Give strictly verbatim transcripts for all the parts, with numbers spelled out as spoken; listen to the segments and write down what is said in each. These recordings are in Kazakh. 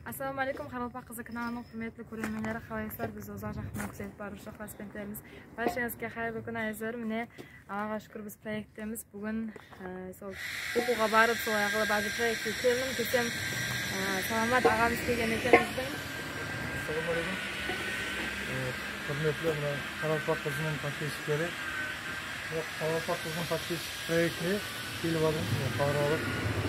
Assalamu alaikum, Қаралпақ қызы каналының құрметті көрермендері, қалайсыздар? Біз ұзақ жақтан күзетіп барушы класспенттеріміз. Баршаңызға қайырлы күн айзыр. Міне, Аллаға шүкір біз проекттеміз. Бүгін сол оқуға барып, сол аяғылы базы проектке келдім. Кетем Саламат ағамыз келген екен біздің. Assalamu alaikum. Құрметті Қаралпақ қызының подписчиктері. Қаралпақ қызының подписчик проектіне келіп алдым. Қағыралып.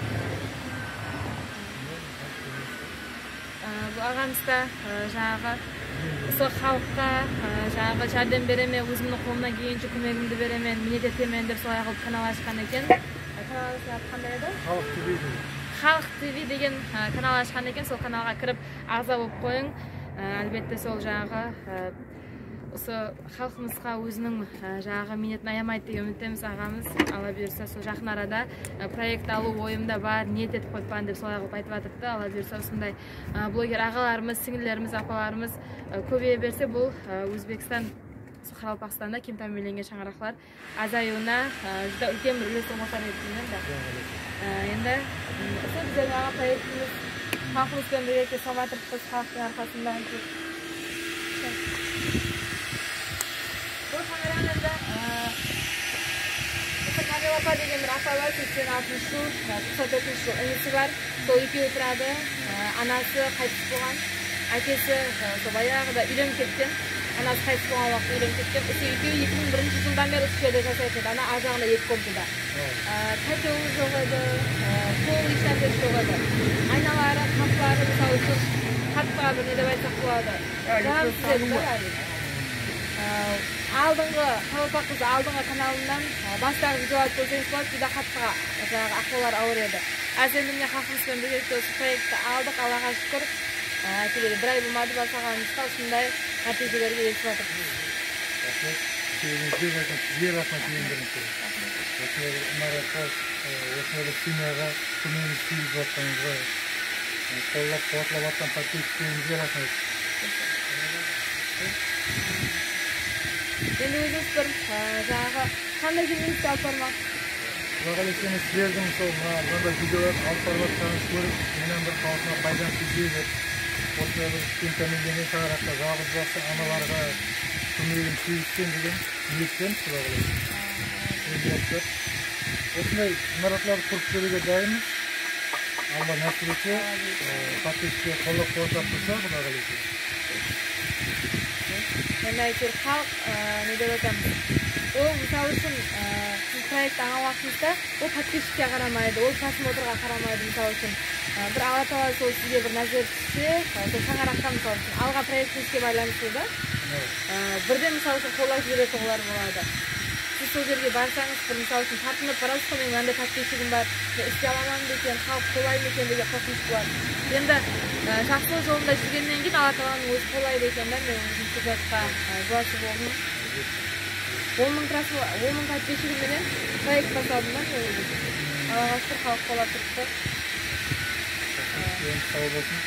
Бұл ағамызда жаңағы осы халыққа жаңағы жәрдем беремен, өзімнің қолымнан келгенше көмегімді беремен, минет етемен деп солай қылып канал ашқан екен. Каналыңыздың аты қандай еді? Халық ТВ деген. Халық ТВ деген канал ашқан екен. Сол каналға кіріп ағза болып қойың. Әлбетте сол жаңағы осы халқымызға өзінің жаңағы минетін аямайды деген үміттеміз. Ағамыз алла бұйырса сол жақын арада проект алу ойымда бар, ниет етіп қойыппан деп солай қылып айтып жатырды. Алла бұйырса осындай блогер ағаларымыз, сіңілеріміз, апаларымыз көбейе берсе, бұл Өзбекстан, Қаралпақстанда кем тәмеленген шаңырақлар азаюына жүзді үлкен бір үлесін қосар еді. Енді осы біздің аға проектіміз халқымызбен бірге салматырыппыз, халықтың арқасында. Бұл камераның Камилапа деген бір апа бар, сексен алтыншы жыл, тоқсан төртінші жыл інісі бар. Сол екеуі тұрады. Анасы қайтыс болған, әкесі баяғыда үйленіп кеткен. Анасы қайтыс болған уақытта үйленіп кеткен. Осы екеуі екі мың бірінші жылдан бері осы жерде жасайтын еді. Ана ар жағында екі комнатада. Котелі жоқ еді, пол ешнәрсе жоқ еді. Айналары, қаптары мысалы үшін қатпа бір не деп айтсақ болады. Жарамсыз еді. Алдыңғы Қаралпақ қызы алдыңғы каналымнан бастағы видеоларды көрсеңіз болады, жүдә қатпа жаңағы ақаулар ауыр еді. Әзір міне халқымызбен бірге осы проектті алдық, Аллаға шүкір. Әйтеуір бір ай болмады бастағанымызға осындай нәтижелерге жетіп жатырмыз. Сізге рахмет ең бірінші. Осындай имаратқа, осындай бір семьяға көмегіміз тигізіп жатқаныңызға, қолдап қуатлап жатқан подписчиктеріңізге рахмет. Енді өзіңіз бір жаңағы қандай жүргенізді алып бармақ? Құдай қаласа сіздердің сол мынандай видеоларды алып барып жатқаныңызды көріп, менен бір халқына пайдам тигізеді. Осындай бір кем тәмеленген шаңырақта жалғыз басты аналарға көмегім тигізсем деген ниеттеміз, Құдай қаласа. Осындай имараттарды құрып беруге дайынбыз. Алла нәсіп етсе, подписчикке қолдап қуаттап тұрса, Құдай қаласа. Енді әйтеуір халық не деп айтамыз, ол мысалы үшін сіз проект аңа уақытыңызда ол подписчикке қарамайды, ол просмотрға қарамайды. Мысалы үшін бір Алла Тағала сол сізге бір нәзір түссе, сол шаңыраққа мысалы үшін алға проектіңізге байланысты да бірден мысалы үшін қолдап жіберетін олар болады. Сіз сол жерге барсаңыз, бір мысалы үшін тартынып барасыз ғой, мен мынандай подписчигім бар, істей аламын екен, халық қолайды екен деген қорқыныш болады. Енді жақсылық жолында жүргеннен кейін Алла Тағаланың өзі қолайды екен да, мен өзім құжатқа жуасы болдым. он мың подписчигімменен проект бастадым да, мен өзім. Аллаға шүкір халық қолап тұрыпты. Сау болсын.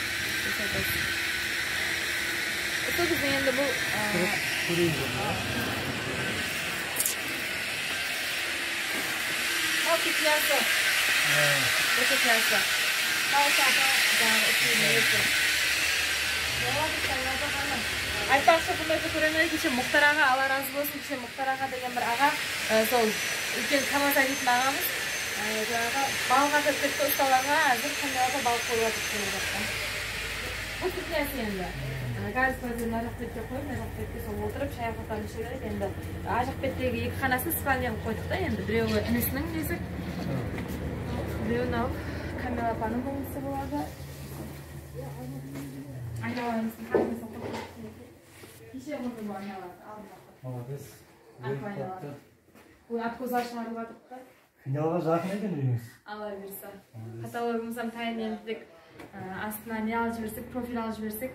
Осы біздің енді бұл Кеслясы. Осы кеслясы. Қалысы апа жаңағы үстіне өтті. Айтпақшы бұндайды көремеді, кеше Мұхтар аға, Алла разы болсын, кеше Мұхтар аға деген бір аға, сол үлкен Камаза дейтін ағамыз, жаңағы балға көппетті ұсталарға әзір Камилапа балық қолға түккен жатқан. Бұл кеслясы енді. Газ көзін ажақ бетке қойып, ажақ бетке сол отырып, шай қотан іше керек. Енді ажақ беттегі екі қанасын спальняға қойдық та, енді біреуі інісінің десік, біреуін алып Камилапаның болмысы болады. Айналарымыздың қағымызын қойып кеше құрды бұл айналарды алдын. Молодец. Бұл аткозар шығарып атып та. Финалға жақын екен үйіңіз. Алла берса. Каталогымыздан тайын ендік. Астына не алып жіберсек, профиль алып жіберсек.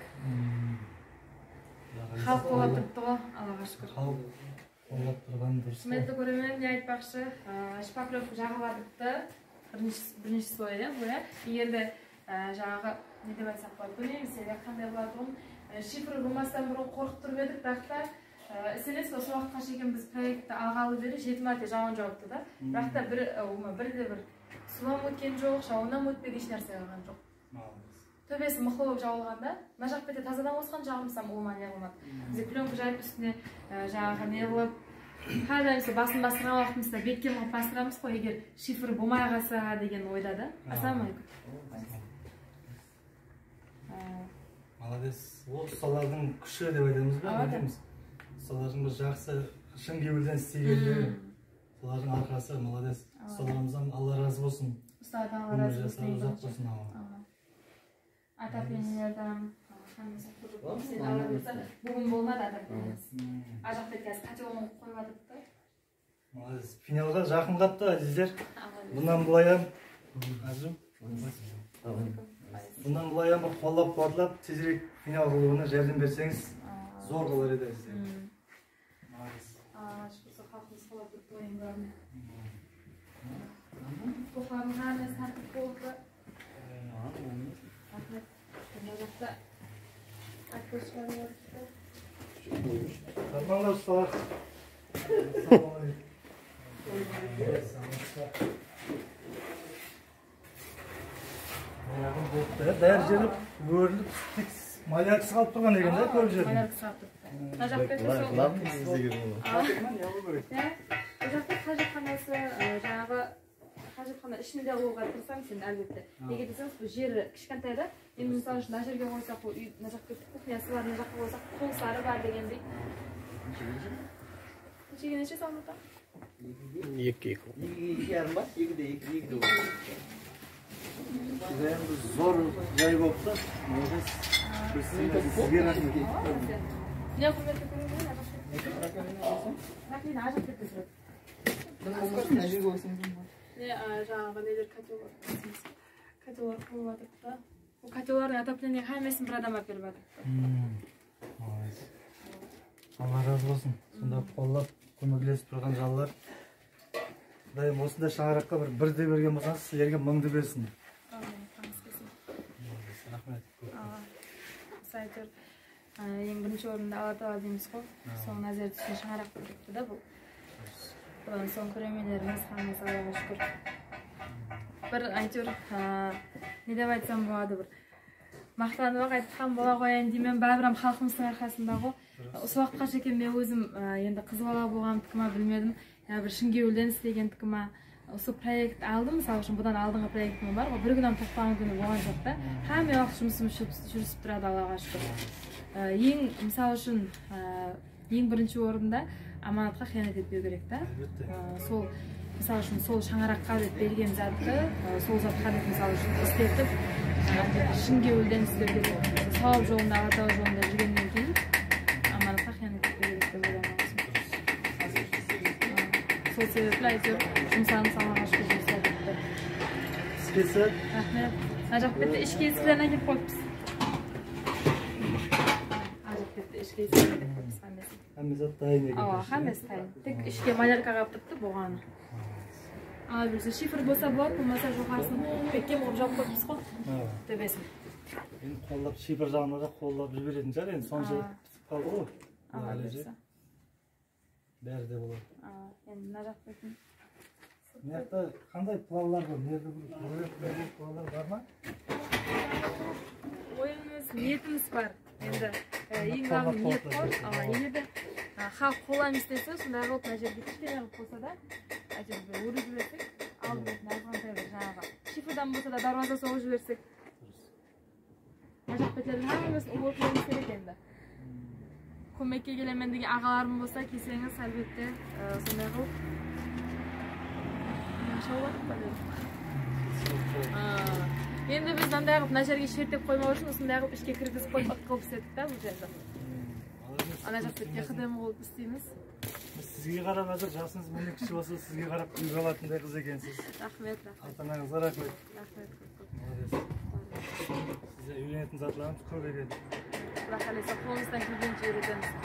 Халық қолап тұрыпты ғой, Аллаға шүкір. Халық қолап тұрған дұрыс. Құрметті көрермен, не айтпақшы, шпаклевка жағылатыпты. Бірінші слой, бұя. Егер де жаңағы не деп айтсақ болады, білмейміз, қандай болады ғой. Шифры болмастан бұрын қорқып тұрып едік, бірақ та сенес осы уақытқа шейін біз проектті алғалы бері жеті мәрте жауын жауыпты да. Бірақ та бірде бір сулам өткен жоқ, жауыннан өтпеді, еш нәрсе қалған жоқ. төбесі мықты болып жабылғанда мына жақ беті тазадан қосқан жағымсам олма не қылмады. Бізде пленка жайып үстіне жаңағы не қылып қайда басын бастырған уақытымызда бетке қылып бастырамыз ғой, егер шифр болмай қалса деген ойда да. Ассалаумағалейкум. Молодец. Ол ұсталардың күші деп айтамыз ба? Ұсталардың бір жақсы шын кеуілден істегенде, солардың арқасы, молодец. Ұсталарымыздан Алла разы болсын. Ұстадан Алла разы болсын. Ұзақ болсын. Ата-пенелерден бүгін болмады ата-пенелеріміз. Ажақ беткәз қатеуын қойып атыпты. Молодец. Финалға жақын қапты, әзіздер. Бұнан бұлайам, Ажым. Бұнан бұлайам бір қоллап қуатлап, тезірек финал қылуына жәрдем берсеңіз, зор болар еді әзіздер. Молодец. Шықсы қалқымыз қолап бір тойын көріне. Тоқларын ғаныз тартып болды. Рахмет. Мына жақта аккошкалар өртті. Нормально ұсталар. Аяғым болыпты, бәрі жеріп, өріліп, тек маляркысы қалып тұрған еген де, көп жерін. Маляркысы қалып тұрды. Мына жақта қажетханасы жаңағы қажетхана ішінде қылуға тырысамын сен әлбетте. Неге десеңіз, бұл жері кішкентай да. Енді мысалы үшін мына жерге қойсақ, мына жақта кухнясы бар, мына жаққа қойсақ, қолсары бар дегендей. Нешеге неше салмақта? Екі екі. Екі ярым ба? Екі де екі, екі де ол. Енді зор жай болыпты. Сізге рахмет. Не құрметті көріңіз, рахмет ажып кетті жүреді. Жаңағы нелер котелар котелар қойып атыпты. Бұл котелардың отопление қаймасын бір адам әперіп атыпты. Алла разы болсын. Сонда қоллап көмектесіп тұрған жалылар. Құдайым осындай шаңыраққа бір бірде берген болсаңыз, сіздерге мыңды берсін. Рахмет. Сайтер ең бірінші орында Алла Тағала дейміз ғой. Соның назар түскен шаңырақ көріпті да бұл. Бұдан соң көремелеріміз қанымыз Аллаға шүкір. Бір әйтеуір не деп айтсам болады, бір мақтанып айтқан бола қояйын деймін, бәрібірім халқымыздың арқасында ғой. Осы уақытқа шейін мен өзім енді қыз бала болғандікі ма білмедім, бір Шымкентден істегендікі ма. Осы проект алдым, мысалы үшін бұдан алдыңғы проектім бар ғой, бір күннен тоқтаған күні болған жоқ та. Қаме уақыт жұмысым жүрісіп тұрады Аллаға шүкір. Ең мысалы үшін ең бірінші орында аманатқа қиянат етпеу керек та. Сол мысалы үшін сол шаңыраққа деп берген затты, сол затқа деп мысалы үшін істетіп, шын кеуілден істеу керек. Сауап жолында, Алла Тағала жолында жүргеннен кейін аманатқа қиянат етпеу керек деп ойлаймын. Сол себеплі әйтеуір жұмсағымыз Аллаға шүкір жұмсап кетті. Іскесі? Рахмет. Ажақ бетті ішке ескіден әкеп қойыппыз. Ажақ бетті ішке ескіден әкеп қойыппыз қамбесі. Қамбезат дайын екен. Ава, қамбесі дайын. Тек ішке малярка қаптыпты болғаны. Ала білсе, шифр болса болады, болмаса жоғарысын беккем қылып жауып қойыппыз ғой. Төбесін. Енді қолдап шифр жағына қолдап жіберетін жар, енді сонша пісіп қалды ғой. Ала білсе. Бәрі де болады. Енді мына жақ бетін. Мені қандай плавлар бар? Мерді плавлар бар ма? Ойымыз, ниетіміз бар. Енді ең жағын ниет қой. Егерде халық қолайым істесе, сондай қылып мына жерге кішкене қылып болса да, әйтеуір өріп жіберсек, алып бетін азғантай бір жаңағы шифрдан болса да дарбаза соғып жіберсек. Мына жақ беттердің hammasini ұлып жіберміз керек енді. Көмекке келемен деген ағаларым болса, келсеңіз әлбетте сондай қылып. Енді біз мынандай қылып мына жерге шертеп қоймау үшін осындай қылып ішке кіргізіп қойып қылып істедік та бұл жерді. Ана жақ бетке қыдем қылып істейміз. Сізге қарап әзір жасыңыз мені кіші болса, сізге қарап үйге алатындай қыз екенсіз. Рахмет, рахмет. Ата-анаңызға рахмет. Рахмет. Сізде үйленетін затларымыз көп екен. Құдай қаласа қолымыздан келгенше үйретеміз.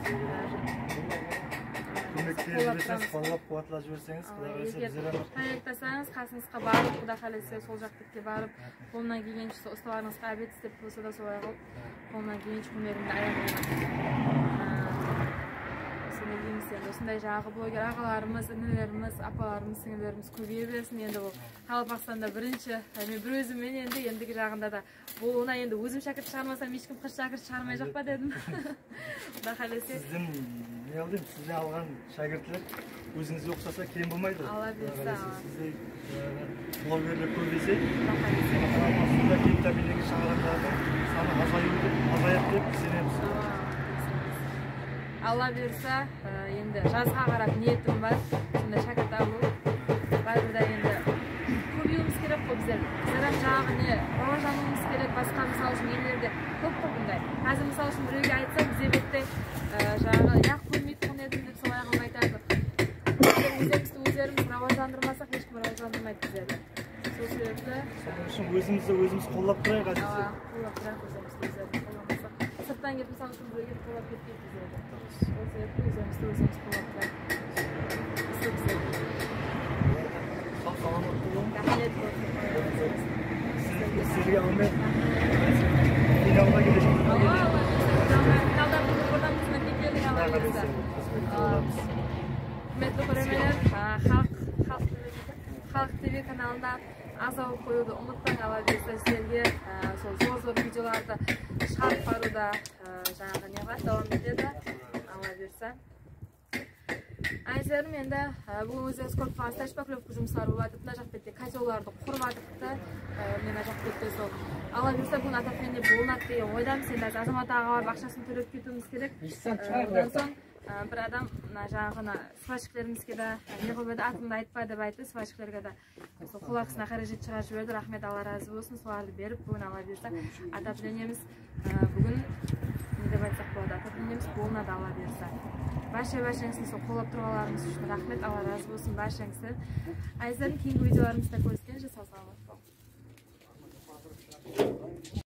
Көмекке жіберсеңіз, қолдап қуатлап жіберсеңіз, Құдай қаласа біздер алып. Қайрақтасаңыз, қасыңызға барып, Құдай қаласа сол жақ бетке барып, қолынан келгенше ұсталарыңызға әбет істеп болса да солай қылып, қолынан келгенше көмегімді аяғымнан. не дейміз енді осындай жаңағы блогер ағаларымыз, інілеріміз, апаларымыз, сіңілеріміз көбейе берсін. Енді бұл Қалпақстанда бірінші, мен бір өзіммен енді ендігі жағында да болуына енді өзім шәкірт шығармасам ешкім қыз шәкірт шығармай жоқ па дедім. Құда қаласа. Сіздің не алдым, сізден алған шәкіртлер өзіңізге ұқсаса кем болмайды. Алла берсі. Сіздей блогерлер көбейсе, Қалпақстанда кең табиғи шаңырақтардың саны азаяды деп сенеміз. Алла берсе, енді жазға қарап ниетім бар. Сонда шәкірт алу. Бәрібірде енді көбеюіміз керек қой біздер. Біздер жаңағы не рауажануымыз керек, басқа мысал үшін елдерде көп қой бұндай. Қазір мысал үшін біреуге айтса, бізде бетте жаңағы яқ көрмейді қон едім деп солай қылып айтады. Өзімізді өздеріміз рауажандырмасақ, ешкім рауажандырмайды біздерді. Сол себепті өзімізді өзіміз қолдап тұрайық, әсіресе. Қолдап тұрайық өзімізді өздерді қолдамасақ. Сырттан келіп мысал үшін біреуге қолдап кетпейді біздерді. Сол себепті өзімізді өзіміз қолдап тұрайық. Сау саламатты болыңыз. Рахмет болсын. Сізге алмай финалға келе жатырмыз. Финалдан buradan қызметке келдік Алла берсе. Құрметті көрермендер, Халық ТВ каналында аза қоюды ұмытпаң. Алла берсе сіздерге сол зор-зор видеоларды шығарып баруда жаңағы не бар, давам етеді. Алла берсе. Айзерім енді бүгін өзіңіз көп фазда шпаклевка жұмыстары болады. Мына жақ бетте котелдарды құрмадықты. Мен жақ бетте сол. Алла берсе бүгін атақпенде болынады деген ойдамыз. Енді азамат аға барып ақшасын төлеп кетуіміз керек. Одан соң бір адам жаңағына сварщиклерімізге де не қойып еді, атымды айтпай деп айтты. Сварщиклерге де қолақысына қаражат шығарып жіберді. Рахмет, Алла разы болсын. Соларды беріп бүгін Алла берсе атапленеміз. Бүгін не деп айтсақ болады, атапленеміз болынады Алла берсе. Барша-баршаңыздың сол қолдап тұрғандарыңыз үшін рахмет, Алла разы болсын баршаңыздан. Айзердің кейінгі видеоларымызда көріскенше сау саламат болыңыз.